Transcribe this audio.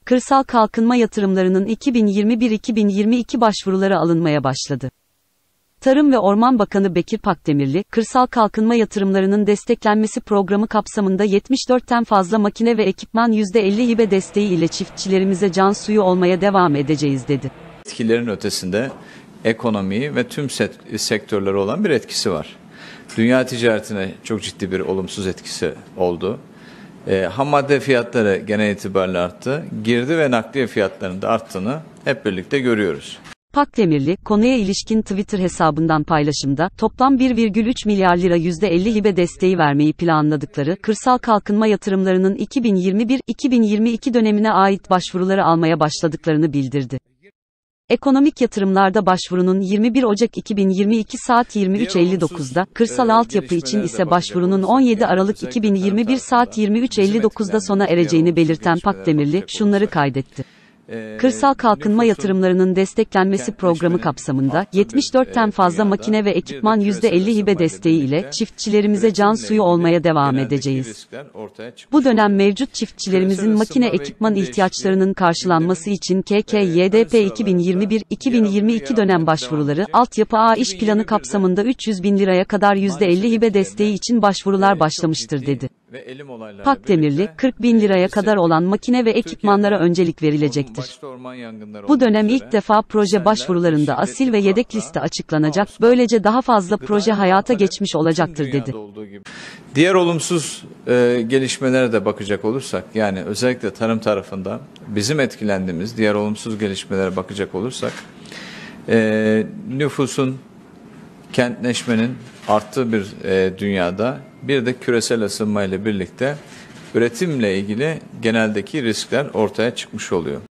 Kırsal kalkınma yatırımlarının 2021-2022 başvuruları alınmaya başladı. Tarım ve Orman Bakanı Bekir Pakdemirli, kırsal kalkınma yatırımlarının desteklenmesi programı kapsamında 74'ten fazla makine ve ekipman %50 hibe desteği ile çiftçilerimize can suyu olmaya devam edeceğiz dedi. Etkilerin ötesinde ekonomiyi ve tüm sektörlere olan bir etkisi var. Dünya ticaretine çok ciddi bir olumsuz etkisi oldu. Ham madde fiyatları genel itibariyle arttı. Girdi ve nakliye fiyatlarının da arttığını hep birlikte görüyoruz. Pakdemirli, konuya ilişkin Twitter hesabından paylaşımda, toplam 1,3 milyar lira %50 hibe desteği vermeyi planladıkları, kırsal kalkınma yatırımlarının 2021-2022 dönemine ait başvuruları almaya başladıklarını bildirdi. Ekonomik yatırımlarda başvurunun 21 Ocak 2022 saat 23.59'da, kırsal altyapı için ise başvurunun 17 Aralık 2021 saat 23.59'da sona ereceğini belirten Pakdemirli, şunları kaydetti. Kırsal kalkınma yatırımlarının desteklenmesi programı kapsamında 74'ten fazla makine ve ekipman %50 hibe desteği ile çiftçilerimize can suyu olmaya devam edeceğiz. Bu dönem mevcut çiftçilerimizin makine ekipman ihtiyaçlarının karşılanması için KKYDP 2021-2022 dönem başvuruları, altyapı A iş planı kapsamında 300 bin liraya kadar %50 hibe desteği için başvurular başlamıştır dedi. Pakdemirli, 40 bin liraya kadar olan makine ve ekipmanlara öncelik verilecektir. Bu dönem ilk defa proje başvurularında asil ve yedek liste açıklanacak, böylece daha fazla proje hayata geçmiş olacaktır dedi. Diğer olumsuz gelişmelere de bakacak olursak, yani özellikle tarım tarafında bizim etkilendiğimiz diğer olumsuz gelişmelere bakacak olursak, nüfusun, kentleşmenin arttığı bir dünyada bir de küresel ısınma ile birlikte üretimle ilgili geneldeki riskler ortaya çıkmış oluyor.